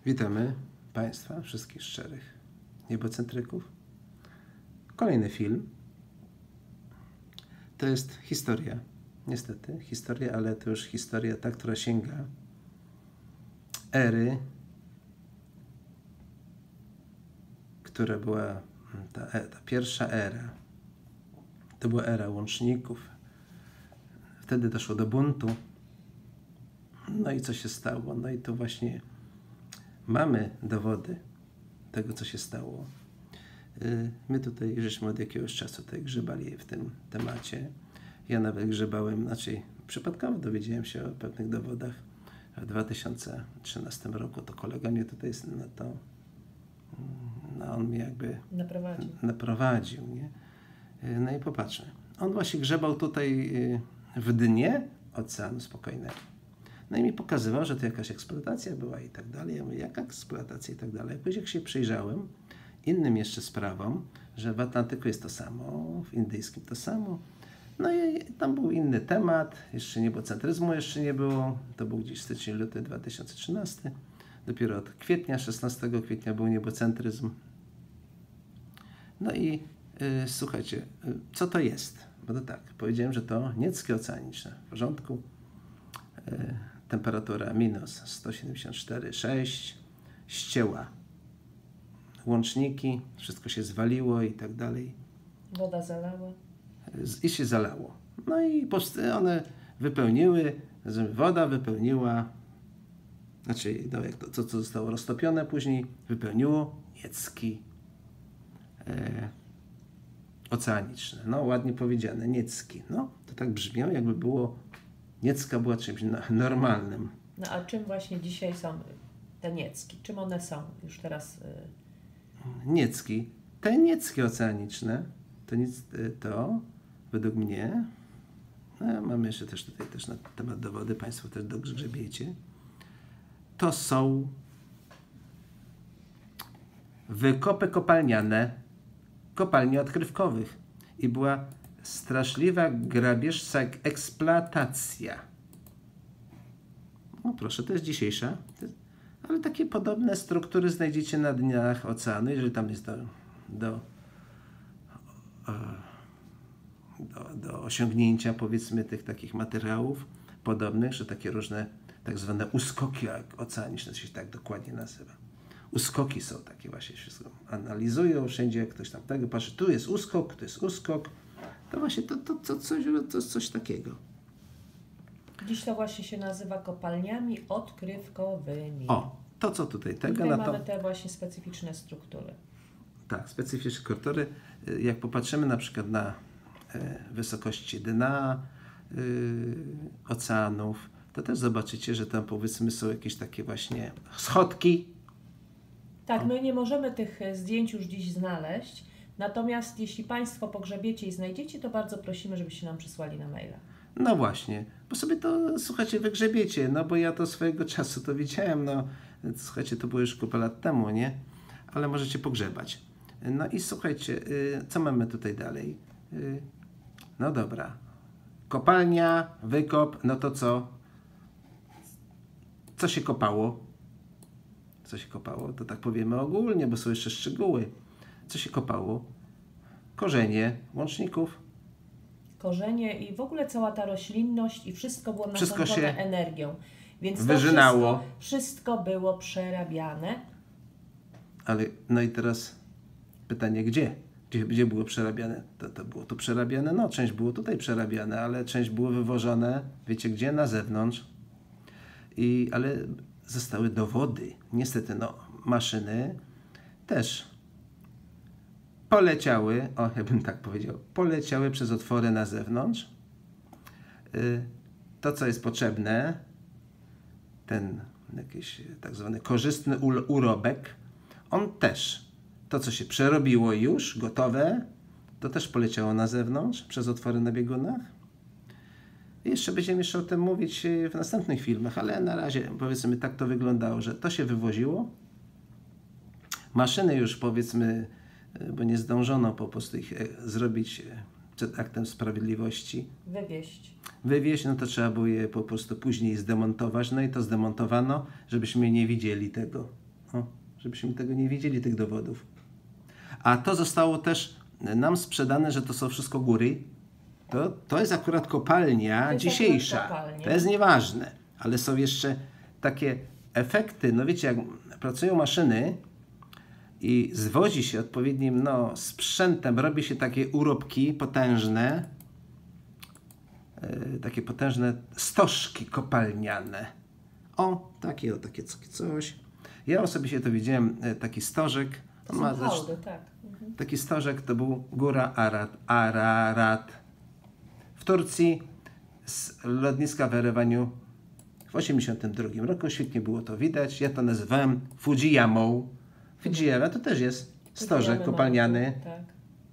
Witamy Państwa, wszystkich szczerych niebocentryków. Kolejny film. To jest historia. Niestety, historia, ale to już historia ta, która sięga ery, która była ta pierwsza era. To była era łączników. Wtedy doszło do buntu. No i co się stało? No i tu właśnie mamy dowody tego, co się stało. My tutaj żeśmy od jakiegoś czasu tutaj grzebali w tym temacie. Ja nawet grzebałem, przypadkowo dowiedziałem się o pewnych dowodach. W 2013 roku to kolega mnie tutaj on mnie jakby naprowadził, nie? No i popatrzmy. On właśnie grzebał tutaj w dnie Oceanu Spokojnego. No i mi pokazywał, że to jakaś eksploatacja była i tak dalej. Ja mówię, jaka eksploatacja i tak dalej. Później jak się przyjrzałem innym jeszcze sprawom, że w Atlantyku jest to samo, w Indyjskim to samo. No i tam był inny temat, jeszcze niebocentryzmu jeszcze nie było. To był gdzieś styczeń, luty 2013. Dopiero od kwietnia, 16 kwietnia był niebocentryzm. No i słuchajcie, co to jest? Bo to tak, powiedziałem, że to nieckie oceaniczne. W porządku. Temperatura minus 174,6, ścięła łączniki, wszystko się zwaliło i tak dalej. Woda zalała. I się zalało. No i one wypełniły, woda wypełniła, to co zostało roztopione później, wypełniło niecki oceaniczny. No ładnie powiedziane, niecki. No to tak brzmiało, jakby było niecka była czymś normalnym. No a czym właśnie dzisiaj są te niecki? Czym one są już teraz? Niecki. Te nieckie oceaniczne, to według mnie, mamy jeszcze też tutaj na temat dowody, Państwo też dogrzebiecie, to są wykopy kopalniane, kopalni odkrywkowych. I była straszliwa grabieżca eksploatacja. No proszę, to jest dzisiejsza. Ale takie podobne struktury znajdziecie na dniach oceanu, jeżeli tam jest do osiągnięcia, powiedzmy, tych takich materiałów podobnych, że takie różne tak zwane uskoki oceaniczne, to się tak dokładnie nazywa. Uskoki są takie właśnie, wszystko analizują wszędzie, jak ktoś tam tego patrzy, tu jest uskok, tu jest uskok. To właśnie to jest coś takiego. Dziś to właśnie się nazywa kopalniami odkrywkowymi. O, to co tutaj tego. Tutaj mamy te właśnie specyficzne struktury. Tak, specyficzne struktury. Jak popatrzymy na przykład na wysokości dna oceanów, to też zobaczycie, że tam powiedzmy są jakieś takie właśnie schodki. Tak, my nie możemy tych zdjęć już dziś znaleźć. Natomiast jeśli Państwo pogrzebiecie i znajdziecie, to bardzo prosimy, żebyście nam przysłali na maila. No właśnie, bo sobie to, słuchajcie, wygrzebiecie, no bo ja to swojego czasu to widziałem, no słuchajcie, to było już kilka lat temu, nie? Ale możecie pogrzebać. No i słuchajcie, co mamy tutaj dalej? No dobra, kopalnia, wykop, no to co? Co się kopało? Co się kopało? To tak powiemy ogólnie, bo są jeszcze szczegóły. Co się kopało? Korzenie łączników. Korzenie i w ogóle cała ta roślinność i wszystko było nasączone energią. Więc wyżynało. To wszystko było przerabiane. Ale no i teraz pytanie, gdzie? Gdzie było przerabiane? To było tu przerabiane? No, część było tutaj przerabiane, ale część było wywożone, wiecie gdzie? Na zewnątrz. Ale zostały dowody. Niestety, maszyny też poleciały, ja bym tak powiedział, poleciały przez otwory na zewnątrz. To, co jest potrzebne, ten jakiś tak zwany korzystny urobek, on też, to co się przerobiło już, gotowe, to też poleciało na zewnątrz przez otwory na biegunach. I jeszcze będziemy o tym mówić w następnych filmach, ale na razie powiedzmy tak to wyglądało, że to się wywoziło. Maszyny już powiedzmy, bo nie zdążono po prostu ich zrobić przed aktem sprawiedliwości. Wywieźć, no to trzeba było je po prostu później zdemontować. No i to zdemontowano, żebyśmy nie widzieli tego. O, żebyśmy tego nie wiedzieli, tych dowodów. A to zostało też nam sprzedane, że to są wszystko góry. To jest akurat kopalnia dzisiejsza. To jest nieważne. Ale są jeszcze takie efekty. No wiecie, jak pracują maszyny i zwozi się odpowiednim sprzętem, robi się takie urobki potężne, takie potężne stożki kopalniane. Takie coś. Ja osobiście to widziałem, taki stożek. To są hałdy, tak. Taki stożek to był Góra Ararat w Turcji z lotniska w Erewaniu w 1982 roku. Świetnie było to widać. Ja to nazywałem Fujiyamą. Fujiyama to też jest stożek kopalniany. Tak.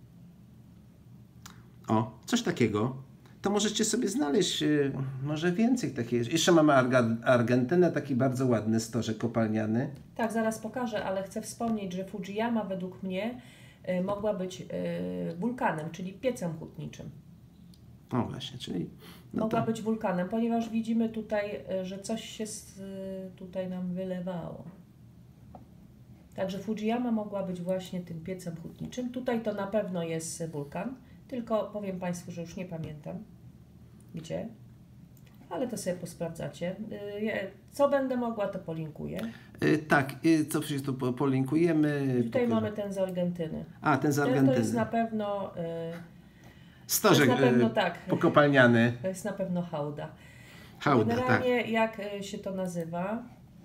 Coś takiego. To możecie sobie znaleźć może więcej takich. Jeszcze mamy Argentynę, taki bardzo ładny stożek kopalniany. Tak, zaraz pokażę, ale chcę wspomnieć, że Fujiyama według mnie mogła być wulkanem, czyli piecem hutniczym. Właśnie, czyli... Mogła być wulkanem, ponieważ widzimy tutaj, że coś się tutaj nam wylewało. Także Fujiyama mogła być właśnie tym piecem hutniczym. Tutaj to na pewno jest wulkan, tylko powiem Państwu, że już nie pamiętam gdzie, ale to sobie posprawdzacie. Co będę mogła, to polinkuję. Tak, co przecież tu polinkujemy. Tutaj mamy ten z Argentyny. Ten z Argentyny. To jest na pewno... stożek pokopalniany. To jest na pewno hałda. Hałda, generalnie jak się to nazywa?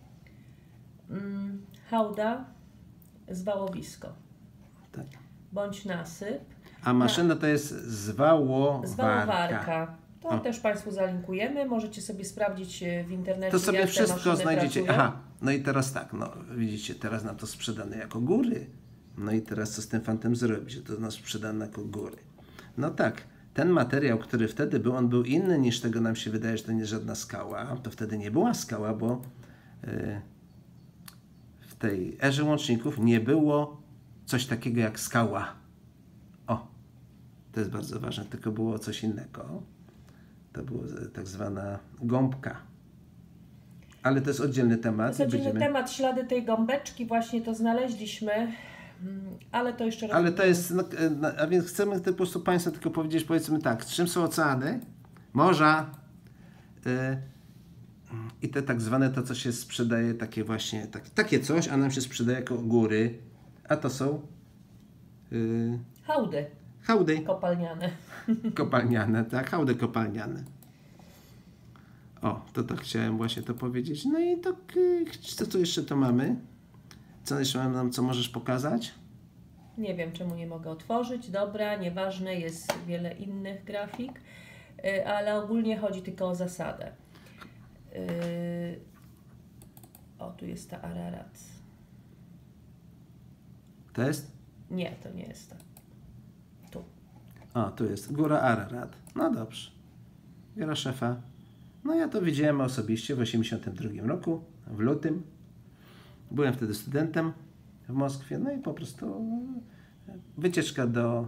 Hałda, zwałowisko. Tak. Bądź nasyp. A maszyna to jest zwałowarka. To też Państwu zalinkujemy. Możecie sobie sprawdzić w internecie. To sobie jak wszystko znajdziecie. Pracują. No i teraz tak, widzicie, teraz nam to sprzedane jako góry. No i teraz co z tym fantem zrobić? To nas sprzedane jako góry. No tak, ten materiał, który wtedy był, on był inny niż tego nam się wydaje, że to nie żadna skała. To wtedy nie była skała, bo w tej erze łączników nie było coś takiego jak skała. To jest bardzo ważne, tylko było coś innego. To była tak zwana gąbka. Ale to jest oddzielny temat. To jest oddzielny temat. Ślady tej gąbeczki właśnie to znaleźliśmy, ale to jeszcze raz... Ale to jest, a więc chcemy po prostu Państwu tylko powiedzieć, powiedzmy tak, z czym są oceany, morza i te tak zwane, to co się sprzedaje, takie właśnie, takie coś, a nam się sprzedaje jako góry, a to są... Hałdy. Kopalniane. Kopalniane, tak, hałdy kopalniane. To tak chciałem właśnie to powiedzieć. No i tak, co jeszcze to mamy? Co jeszcze mamy nam, co możesz pokazać? Nie wiem, czemu nie mogę otworzyć. Dobra, nieważne, jest wiele innych grafik, ale ogólnie chodzi tylko o zasadę. Tu jest ta Ararat. To jest? Nie, to nie jest ta. Tu jest Góra Ararat. No dobrze. Góra Szefa. No ja to widziałem osobiście w 1982 roku, w lutym. Byłem wtedy studentem w Moskwie. No i po prostu wycieczka do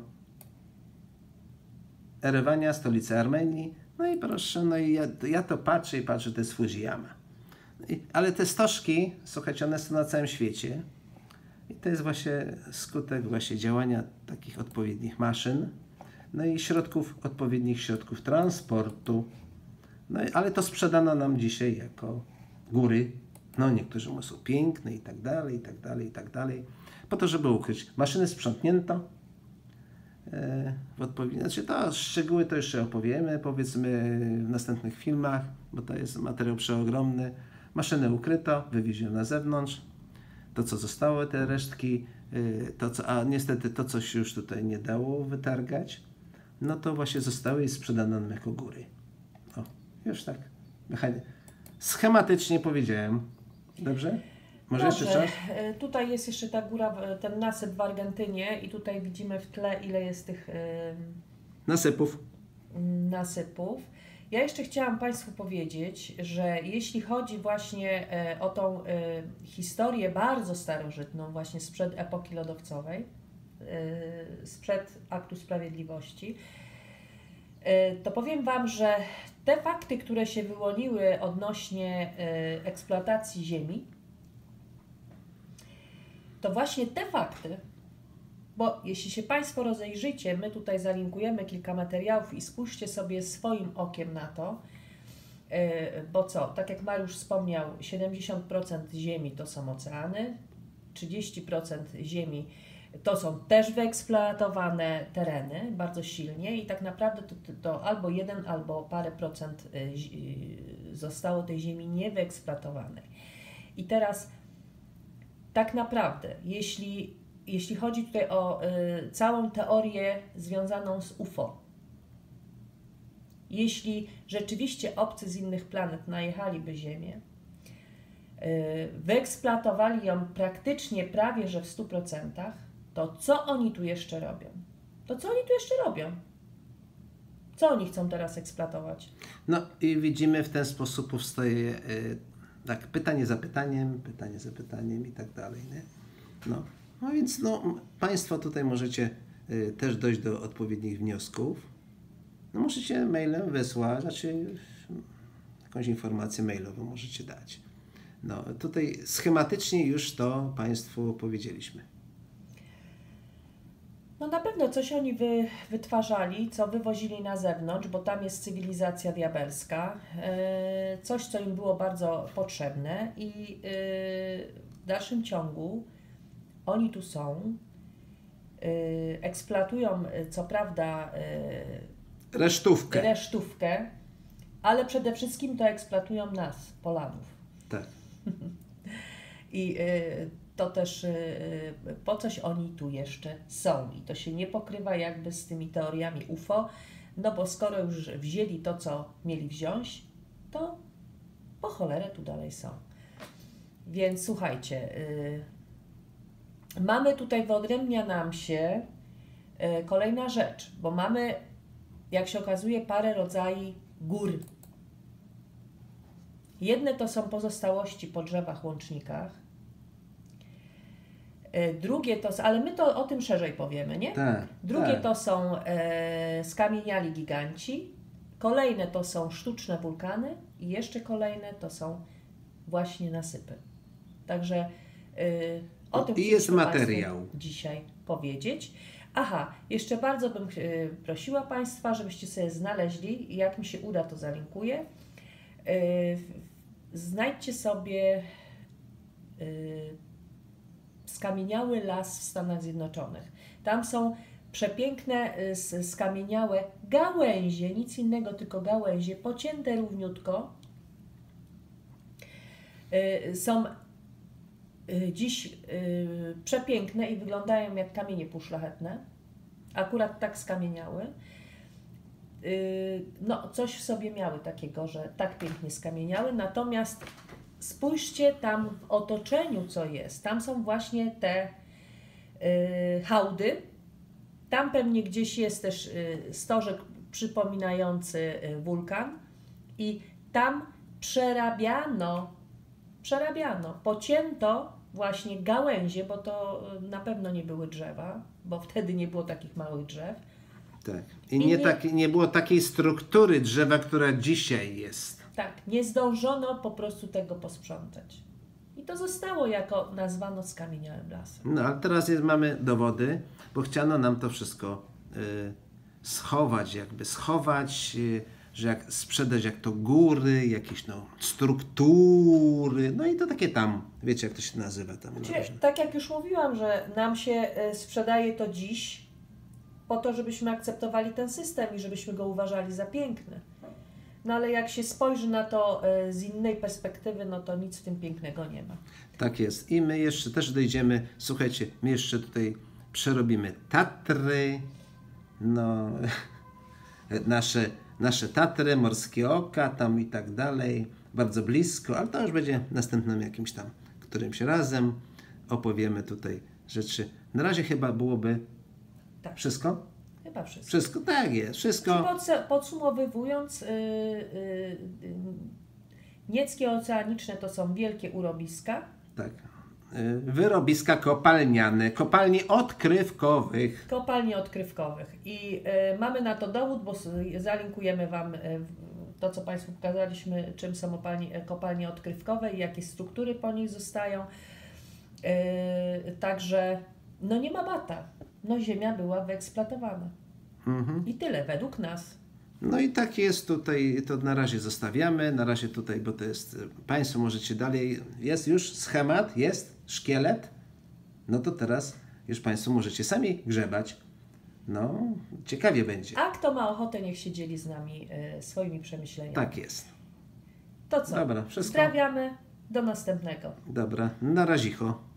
Erewania, stolicy Armenii. No i proszę, ja to patrzę, to jest Fujiyama. Ale te stożki, słuchajcie, one są na całym świecie. I to jest właśnie skutek właśnie działania takich odpowiednich maszyn. No i odpowiednich środków transportu. Ale to sprzedano nam dzisiaj jako góry. Niektórzy są piękne i tak dalej, i tak dalej, i tak dalej. Po to, żeby ukryć. Maszyny sprzątnięto. To szczegóły to jeszcze opowiemy, powiedzmy w następnych filmach, bo to jest materiał przeogromny. Maszyny ukryto, wywieziono na zewnątrz. To, co zostało, te resztki, a niestety to, co się już tutaj nie dało wytargać, to właśnie zostały i sprzedano nam jako góry. Już tak schematycznie powiedziałem. Dobrze? Może jeszcze czas? Tutaj jest jeszcze ta góra, ten nasyp w Argentynie i tutaj widzimy w tle, ile jest tych nasypów. Ja jeszcze chciałam Państwu powiedzieć, że jeśli chodzi właśnie o tą historię bardzo starożytną, właśnie sprzed epoki lodowcowej, sprzed Aktu Sprawiedliwości, to powiem Wam, że te fakty, które się wyłoniły odnośnie eksploatacji ziemi, to właśnie te fakty, bo jeśli się Państwo rozejrzycie, my tutaj zalinkujemy kilka materiałów i spójrzcie sobie swoim okiem na to, bo co, tak jak Mariusz wspomniał, 70% ziemi to są oceany, 30% ziemi to są też wyeksploatowane tereny bardzo silnie i tak naprawdę to albo 1, albo parę procent zostało tej ziemi niewyeksploatowanej. I teraz tak naprawdę, jeśli chodzi tutaj o całą teorię związaną z UFO, jeśli rzeczywiście obcy z innych planet najechaliby Ziemię, wyeksploatowali ją praktycznie prawie że w 100%, to co oni tu jeszcze robią? Co oni chcą teraz eksploatować? No i widzimy, w ten sposób powstaje tak, pytanie za pytaniem i tak dalej. Nie? No więc Państwo tutaj możecie też dojść do odpowiednich wniosków. No możecie mailem wysłać, jakąś informację mailową możecie dać. No tutaj schematycznie już to Państwu powiedzieliśmy. No na pewno coś oni wytwarzali, co wywozili na zewnątrz, bo tam jest cywilizacja diabelska, coś, co im było bardzo potrzebne i w dalszym ciągu oni tu są, eksploatują co prawda resztówkę, ale przede wszystkim to eksploatują nas, Polanów. Tak. I to też po coś oni tu jeszcze są. I to się nie pokrywa jakby z tymi teoriami UFO, no bo skoro już wzięli to, co mieli wziąć, to po cholerę tu dalej są. Więc słuchajcie, mamy tutaj, wyodrębnia nam się kolejna rzecz, bo mamy, jak się okazuje, parę rodzajów gór. Jedne to są pozostałości po drzewach, łącznikach. Drugie to, ale my to o tym szerzej powiemy, nie? Tak. Drugie to są skamieniali giganci. Kolejne to są sztuczne wulkany i jeszcze kolejne to są właśnie nasypy. Także o tym jest materiał dzisiaj powiedzieć. Aha, jeszcze bardzo bym prosiła Państwa, żebyście sobie znaleźli, jak mi się uda, to zalinkuję. Znajdźcie sobie skamieniały las w Stanach Zjednoczonych. Tam są przepiękne skamieniałe gałęzie, nic innego, tylko gałęzie, pocięte równiutko. Są dziś przepiękne i wyglądają jak kamienie półszlachetne. Akurat tak skamieniały. No, coś w sobie miały takiego, że tak pięknie skamieniały, natomiast spójrzcie tam w otoczeniu, co jest. Tam są właśnie te hałdy. Tam pewnie gdzieś jest też stożek przypominający wulkan i tam przerabiano, pocięto właśnie gałęzie, bo to na pewno nie były drzewa, bo wtedy nie było takich małych drzew. Tak. Nie było takiej struktury drzewa, która dzisiaj jest. Tak, nie zdążono po prostu tego posprzątać. I to zostało jako nazwano skamieniałym lasem. No, ale teraz mamy dowody, bo chciano nam to wszystko schować, że jak sprzedać jak to góry, jakieś struktury, no i to takie tam, wiecie jak to się nazywa tam. Tak jak już mówiłam, że nam się sprzedaje to dziś po to, żebyśmy akceptowali ten system i żebyśmy go uważali za piękny. No ale jak się spojrzy na to z innej perspektywy, no to nic w tym pięknego nie ma. Tak jest. I my jeszcze też dojdziemy, słuchajcie, my jeszcze tutaj przerobimy Tatry, no nasze Tatry, Morskie Oka, tam i tak dalej, bardzo blisko, ale to już będzie następnym jakimś tam, którymś razem opowiemy tutaj rzeczy. Na razie chyba byłoby wszystko? Chyba wszystko. Wszystko, tak jest, wszystko. Podsumowując, nieckie oceaniczne to są wielkie urobiska. Tak. Wyrobiska kopalniane, kopalni odkrywkowych. I mamy na to dowód, bo zalinkujemy Wam to, co Państwu pokazaliśmy, czym są kopalnie odkrywkowe i jakie struktury po nich zostają. Także no nie ma bata. No ziemia była wyeksploatowana. I tyle, według nas. No i tak jest tutaj, to na razie zostawiamy, na razie tutaj, bo to jest, Państwo możecie dalej, jest już schemat, jest szkielet, no to teraz już Państwo możecie sami grzebać. No, ciekawie będzie. A kto ma ochotę, niech się dzieli z nami swoimi przemyśleniami. Tak jest. To co? Dobra, wszystko. Pozdrawiamy, do następnego. Dobra, na razicho.